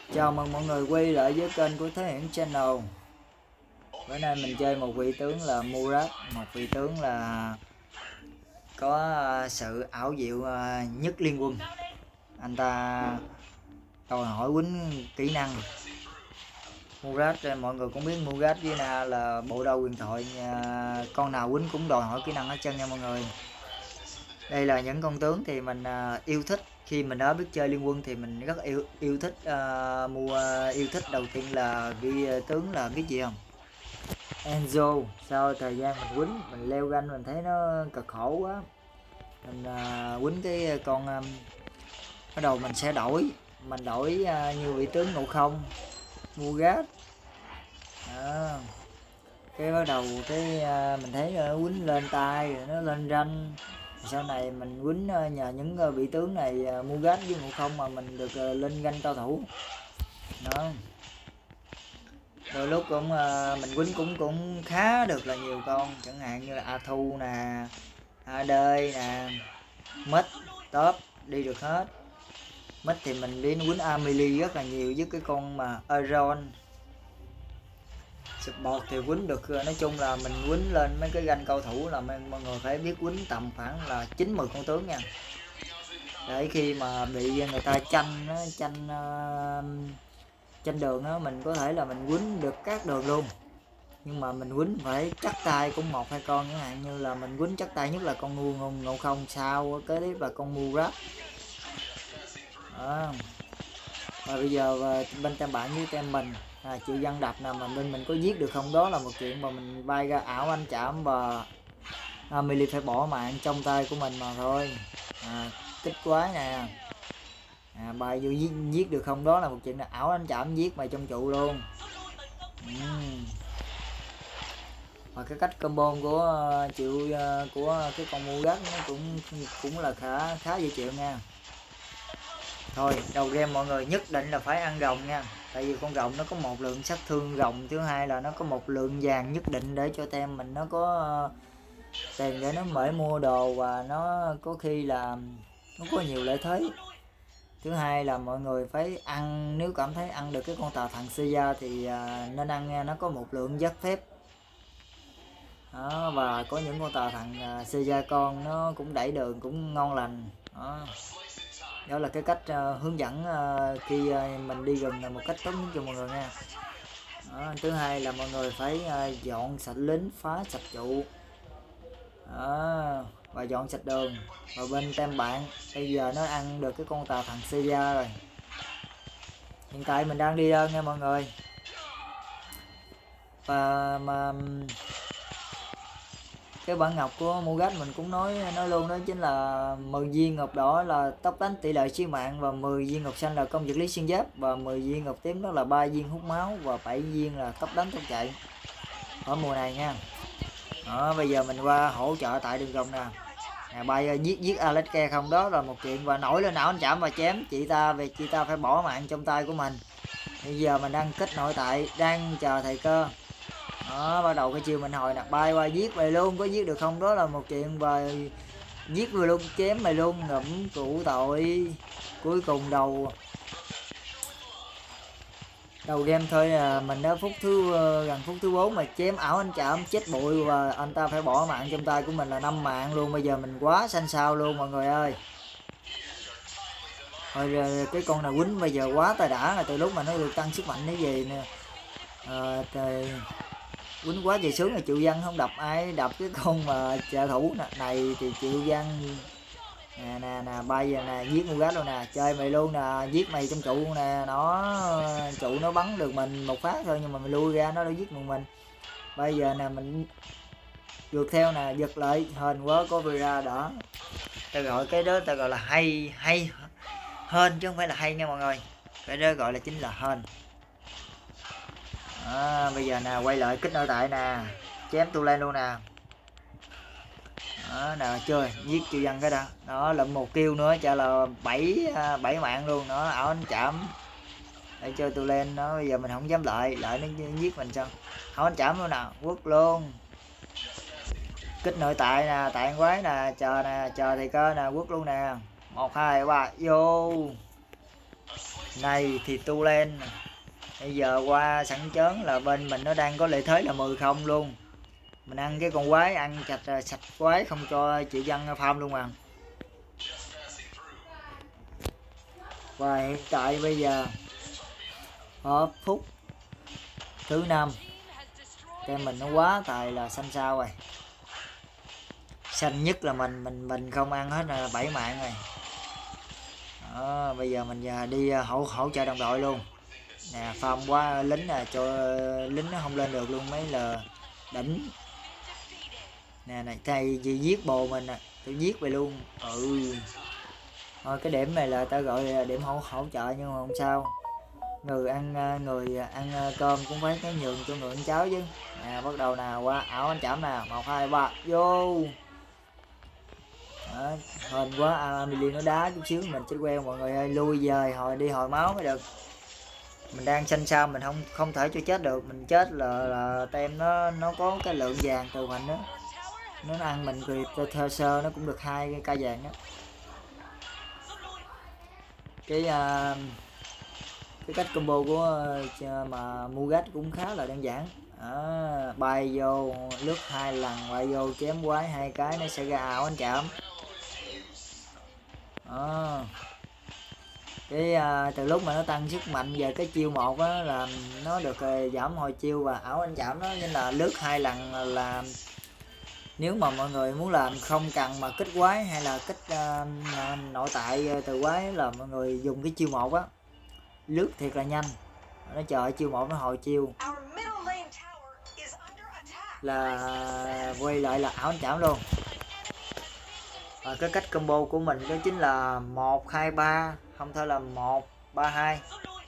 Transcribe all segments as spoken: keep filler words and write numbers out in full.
Chào mừng mọi người quay lại với kênh của Thế Hiển Channel. Bữa nay mình chơi một vị tướng là Murat, một vị tướng là có sự ảo diệu nhất liên quân. Anh ta đòi hỏi quýnh kỹ năng. Murat, mọi người cũng biết Murat với Na là bộ đôi huyền thoại, con nào quýnh cũng đòi hỏi kỹ năng hết trơn nha mọi người. Đây là những con tướng thì mình yêu thích. Khi mình đã biết chơi liên quân thì mình rất yêu yêu thích uh, mua yêu thích đầu tiên là vị tướng là biết gì không? Enzo. Sau thời gian mình quýnh mình leo ganh mình thấy nó cực khổ quá, mình uh, quýnh cái con um, bắt đầu mình sẽ đổi mình đổi uh, như vị tướng Ngộ Không, Murat đó. Cái bắt đầu cái uh, mình thấy uh, quýnh lên tay rồi nó lên ranh. Sau này mình quýnh nhờ những vị tướng này Murat với Ngộ Không mà mình được lên ganh cao thủ đó. Đôi lúc cũng mình quýnh cũng cũng khá được là nhiều con, chẳng hạn như là A Thu nè, A Đê nè, Mít, Top đi được hết. Mít thì mình đi quýnh Amelie rất là nhiều với cái con mà Aeron. Support thì quýnh được, nói chung là mình quýnh lên mấy cái ganh cao thủ là mọi người phải biết quýnh tầm khoảng là chín mười con tướng nha, để khi mà bị người ta tranh tranh uh, tranh đường đó, mình có thể là mình quýnh được các đường luôn. Nhưng mà mình quýnh phải chắc tay cũng một hai con, chẳng hạn như là mình quýnh chắc tay nhất là con ngu Ngộ Không, sau kế tiếp là con Murat đó. Và bây giờ bên tem bạn với tem mình à, chịu dân đập nào mà bên mình có giết được không, đó là một chuyện mà mình bay ra ảo anh chạm và Amelie phải bỏ mạng trong tay của mình mà thôi. À, kích quái nè, à, bay vô giết, giết được không, đó là một chuyện là ảo anh chạm giết mày trong trụ luôn. uhm. Và cái cách combo của uh, chịu uh, của cái con Murat nó cũng cũng là khá khá dễ chịu nha. Thôi đầu game mọi người nhất định là phải ăn rồng nha, tại vì con rồng nó có một lượng sát thương rồng, thứ hai là nó có một lượng vàng nhất định để cho tem mình nó có uh, tiền để nó mở mua đồ, và nó có khi là nó có nhiều lợi thế. Thứ hai là mọi người phải ăn, nếu cảm thấy ăn được cái con tà thần Seiya thì uh, nên ăn nha, nó có một lượng giáp phép đó, và có những con tà thần uh, Seiya con nó cũng đẩy đường cũng ngon lành đó. Đó là cái cách uh, hướng dẫn uh, khi uh, mình đi rừng là một cách tốt nhất cho mọi người nha đó. Thứ hai là mọi người phải uh, dọn sạch lính, phá sạch trụ đó, và dọn sạch đường. Và bên tem bạn bây giờ nó ăn được cái con tà thần Seiya rồi. Hiện tại mình đang đi đơn nha mọi người. Và mà cái bản ngọc của Murat mình cũng nói nói luôn, đó chính là mười viên ngọc đỏ là tốc đánh tỷ lệ siêu mạng, và mười viên ngọc xanh là công vật lý xuyên giáp, và mười viên ngọc tím đó là ba viên hút máu, và bảy viên là tốc đánh tốc chạy ở mùa này nha đó. Bây giờ mình qua hỗ trợ tại đường rồng nè, nè bay giết giết Alex không, đó là một chuyện. Và nổi lên ảo anh chạm và chém chị ta, về chị ta phải bỏ mạng trong tay của mình. Bây giờ mình đang kết nội tại, đang chờ thời cơ đó, bắt đầu cái chiều mình hồi nè, bay qua giết mày luôn, có giết được không, đó là một chuyện. Và giết mày luôn, chém mày luôn, ngẫm cụ tội. Cuối cùng đầu đầu game thôi à, mình đã phút thứ gần phút thứ bốn mà chém ảo anh chạm chết bụi, và anh ta phải bỏ mạng trong tay của mình là năm mạng luôn. Bây giờ mình quá xanh xao luôn mọi người ơi. Rồi cái con nào quýnh bây giờ quá tài đã, là từ lúc mà nó được tăng sức mạnh cái gì nè à, thì quýnh quá về sướng. Là Triệu Văn không đập ai, đập cái con mà trợ thủ này thì Triệu Văn nè nè nè bay giờ nè, giết Murat luôn nè, chơi mày luôn nè, giết mày trong trụ luôn nè. Nó trụ nó bắn được mình một phát thôi, nhưng mà mình lui ra nó đâu giết được mình. Bây giờ nè mình vượt theo nè, giật lại hên quá có Vera đỏ. Ta gọi cái đó ta gọi là hay hay hên chứ không phải là hay nha mọi người, cái đó gọi là chính là hên. À, bây giờ nè quay lại kích nội tại nè, chém tu lên luôn nè đó, nè chưa giết Triệu Văn cái đó đó, lụm một kêu nữa cho là bảy bảy mạng luôn đó, ảo anh chạm để chơi tu lên đó. Bây giờ mình không dám lại lại nó giết mình sao, ảo anh chạm luôn nè, quất luôn, kích nội tại nè, tại quái nè, chờ nè, chờ thì cơ nè, quất luôn nè, một hai ba vô. Này thì tu lên. Bây giờ qua sẵn chớn là bên mình nó đang có lợi thế là mười không luôn. Mình ăn cái con quái, ăn sạch sạch quái không cho chị Văn farm luôn mà. Và hiện tại bây giờ ở phút thứ năm cái mình nó quá tài là xanh sao rồi. Xanh nhất là mình mình mình không ăn hết là bảy mạng rồi. Đó, bây giờ mình đi hỗ hỗ trợ đồng đội luôn. Nè farm quá lính nè, cho lính nó không lên được luôn mấy là đỉnh. Nè này thay gì giết bồ mình nè, tôi giết về luôn. Ừ. Thôi cái điểm này là ta gọi là điểm hỗ hỗ trợ nhưng mà không sao. Người ăn người ăn cơm cũng phải cái nhường cho người ăn cháo chứ. Nè bắt đầu nào qua ảo anh chạm nào, một hai ba vô. Đó, hên quá Amelie nó đá chút xíu mình chết queo mọi người ơi, lui về hồi đi hồi máu mới được. Mình đang xanh sao mình không không thể cho chết được, mình chết là là tem nó nó có cái lượng vàng từ mình đó, nó ăn mình thì thơ sơ nó cũng được hai cái ca vàng đó. Cái uh, cái cách combo của uh, mà Mugat cũng khá là đơn giản. À, bay vô lướt hai lần, bay vô chém quái hai cái nó sẽ ra ảo anh chạm. À, cái uh, từ lúc mà nó tăng sức mạnh về cái chiêu một á là nó được uh, giảm hồi chiêu và ảo anh chạm nó, nên là lướt hai lần là, là nếu mà mọi người muốn làm không cần mà kích quái hay là kích uh, nội tại từ quái là mọi người dùng cái chiêu một á, lướt thiệt là nhanh, nó chờ chiêu một nó hồi chiêu là quay lại là ảo anh chạm luôn. Và cái cách combo của mình đó chính là một hai ba, không thôi là một ba hai.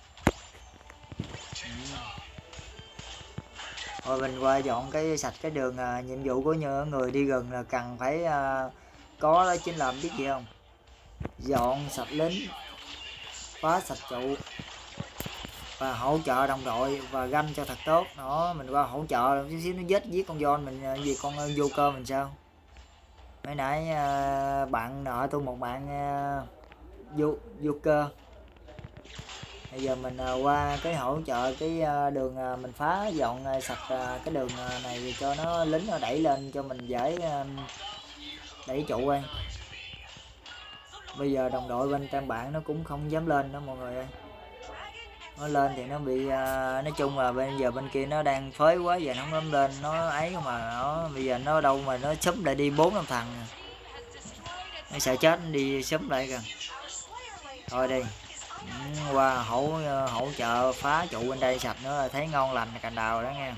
Rồi mình qua dọn cái sạch cái đường. À, nhiệm vụ của những người đi rừng là cần phải à, có đó chính là biết gì không, dọn sạch lính, phá sạch trụ và hỗ trợ đồng đội và ganh cho thật tốt. Đó mình qua hỗ trợ chút xíu nó giết giết con John mình gì con vô cơ mình sao. Mấy nãy uh, bạn nợ tôi một bạn uh, vô vô cơ. Bây giờ mình uh, qua cái hỗ trợ cái uh, đường uh, mình phá dọn uh, sạch uh, cái đường uh, này cho nó lính nó đẩy lên cho mình dễ uh, đẩy trụ ơi. Bây giờ đồng đội bên tam bạn nó cũng không dám lên đó mọi người ơi, nó lên thì nó bị uh, nói chung là bây giờ bên kia nó đang phới quá, giờ nó không dám lên, nó ấy mà nó bây giờ nó đâu mà nó sớm lại đi bốn năm thằng, nó sợ chết nó đi sớm lại kìa. Thôi đi ừ, qua hỗ hỗ trợ phá trụ bên đây sạch nữa là thấy ngon lành cành đào đó nghe.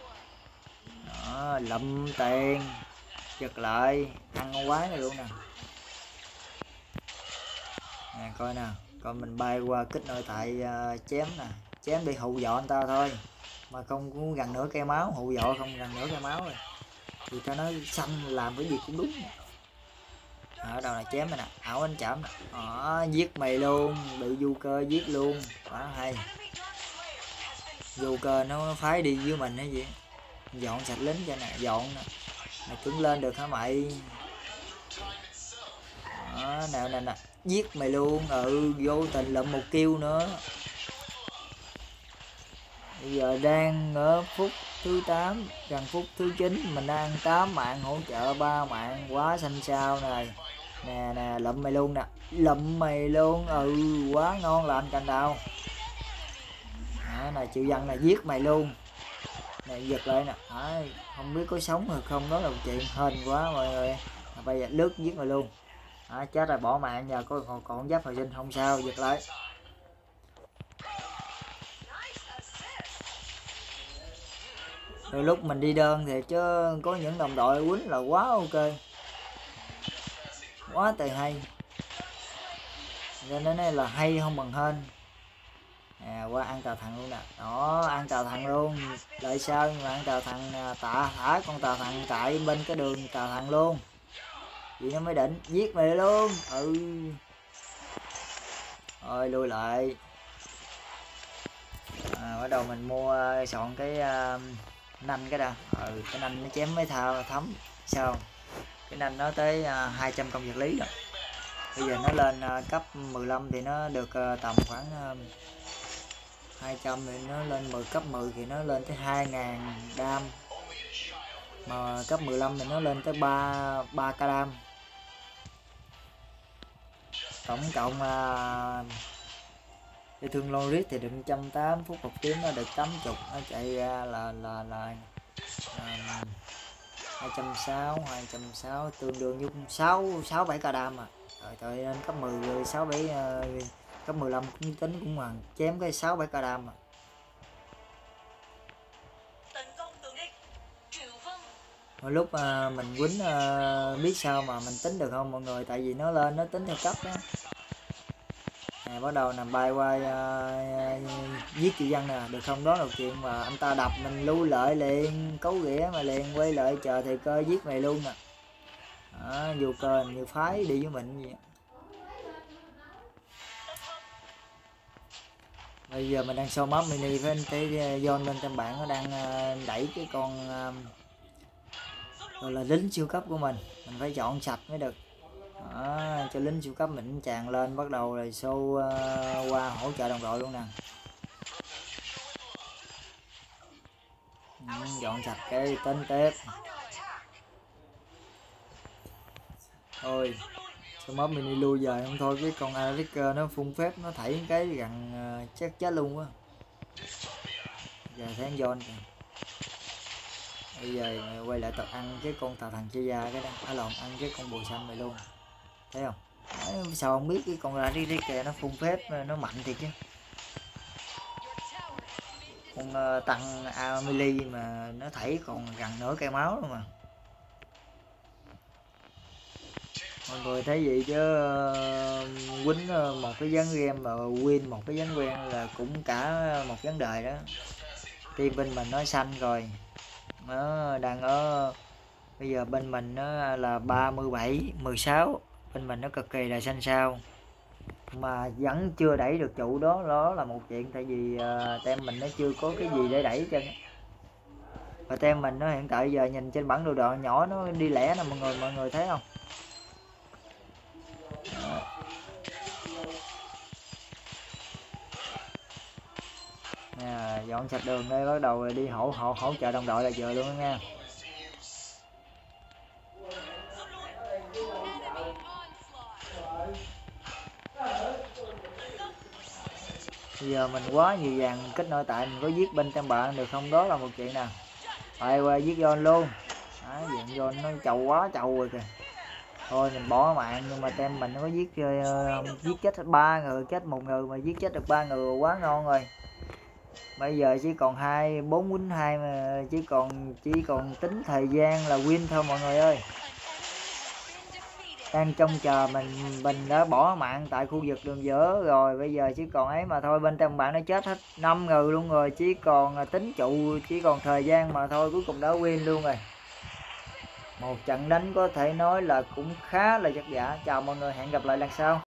Đó, lụm tiền giật lại ăn con quái này luôn nè. Nè coi nè, coi mình bay qua kích nội tại uh, chém nè, chém đi hù dọa anh ta thôi mà không cũng gần nửa cây máu, hù dọa không gần nửa cây máu rồi thì cho nó xanh làm cái gì cũng đúng. Ở đâu là chém này nè, ảo anh chạm nè, đó, giết mày luôn, bị du cơ giết luôn, quá hay. Du cơ nó phái đi với mình hay gì, dọn sạch lính cho nè, dọn nè, mày cứng lên được hả mày. Đó, nè nè nè, giết mày luôn, ừ vô tình lụm một kill nữa. Bây giờ đang ở phút thứ tám, gần phút thứ chín, mình đang tám mạng hỗ trợ ba mạng, quá xanh sao này. Nè nè lụm mày luôn nè, lụm mày luôn, ừ quá ngon lành cành đào. Đó này chịu dân này giết mày luôn. Này giật lại nè, à, không biết có sống hay không đó là chuyện hên quá mọi người. À, bây giờ lướt giết mày luôn. À, chết rồi bỏ mạng nhờ có còn, còn giáp hồi sinh không sao, giật lại. Rồi lúc mình đi đơn thì chứ có những đồng đội quýnh là quá ok, quá tệ hay, cho nên này là hay không bằng hên. À, qua ăn tàu thằng luôn nè, đó ăn tàu thằng luôn, lại sao nhưng mà ăn tàu thằng tạ thả con tàu thằng tại bên cái đường tàu thằng luôn, vậy nó mới đỉnh, giết mày luôn. Ừ rồi lui lại. À, bắt đầu mình mua soạn cái uh, nanh cái đã. Ừ, cái nanh nó chém mấy thao thấm sao, cái nanh nó tới uh, hai trăm công vật lý rồi. Bây giờ nó lên cấp mười lăm thì nó được tầm khoảng hai trăm, thì nó lên mười cấp mười thì nó lên tới hai ngàn đam, mà cấp mười lăm thì nó lên tới ba ba k đam. Tổng cộng để thương Loris thì được một trăm tám mươi phút một tiếng, nó được tám mươi, nó chạy ra là là là uh, hai trăm sáu mươi, hai trăm sáu mươi tương đương với sáu sáu bảy k đam mà. Rồi trời lên cấp mười sáu bảy uh, cấp mười lăm cũng tính cũng bằng chém cái sáu bảy k đam mà. Hồi lúc uh, mình quýnh uh, biết sao mà mình tính được không mọi người, tại vì nó lên nó tính theo cấp đó. Nè, bắt đầu nằm bay qua uh, giết chị dân nè, được không, đó là chuyện mà anh ta đập mình lưu lợi liền, cấu ghẻ mà liền quay lại chờ thời cơ giết mày luôn nè. Đó, vô cơ như phái đi với mình vậy. Bây giờ mình đang show map mini với anh tới John bên trên bạn, nó đang uh, đẩy cái con uh, rồi là lính siêu cấp của mình, mình phải chọn sạch mới được. Đó, cho lính siêu cấp mình tràn lên, bắt đầu là show uh, qua hỗ trợ đồng đội luôn nè. Ừ, dọn sạch cái tên tiếp thôi. Show map mini lưu giờ không thôi, cái con Eric nó phun phép nó thảy cái gần uh, chết chết luôn á. Giờ thấy John kìa. Bây giờ mày quay lại tập ăn cái con tà thần chơi da cái đó, à lộn, ăn cái con bồ xanh này luôn, thấy không? Đấy, sao không biết cái con ra đi đi kìa, nó phun phép nó mạnh thiệt chứ. Con uh, tăng Amelie mà nó thảy còn gần nửa cây máu luôn mà. Mọi người thấy gì chứ uh, quýnh uh, một cái ván game mà win một cái ván quen là cũng cả một vấn đề đó. Team bên mình nó xanh rồi, nó đang ở bây giờ bên mình nó là ba mươi bảy mười sáu, bên mình nó cực kỳ là xanh sao mà vẫn chưa đẩy được trụ đó, đó là một chuyện, tại vì uh, tem mình nó chưa có cái gì để đẩy chân. Và tem mình nó hiện tại giờ nhìn trên bản đồ đoạn nhỏ nó đi lẻ nè mọi người, mọi người thấy không? Đó. Nè, dọn sạch đường đây, bắt đầu đi hỗ hỗ hỗ trợ đồng đội là vừa luôn đó nha. Bây giờ mình quá nhiều vàng kết nối, tại mình có giết bên trong bạn được không, đó là một chuyện nè. Phải qua giết John luôn. Đấy, dạng John nó trầu quá trầu rồi kìa. Thôi mình bỏ mạng, nhưng mà tem mình nó có giết uh, giết chết ba người, chết một người mà giết chết được ba người quá ngon rồi. Bây giờ chỉ còn hai bốn quýnh hai mà chỉ còn chỉ còn tính thời gian là win thôi mọi người ơi. Đang trông chờ mình mình đã bỏ mạng tại khu vực đường giữa rồi, bây giờ chỉ còn ấy mà thôi, bên trong bạn nó chết hết năm người luôn rồi, chỉ còn tính trụ, chỉ còn thời gian mà thôi, cuối cùng đã win luôn rồi. Một trận đánh có thể nói là cũng khá là vất vả. Chào mọi người, hẹn gặp lại lần sau.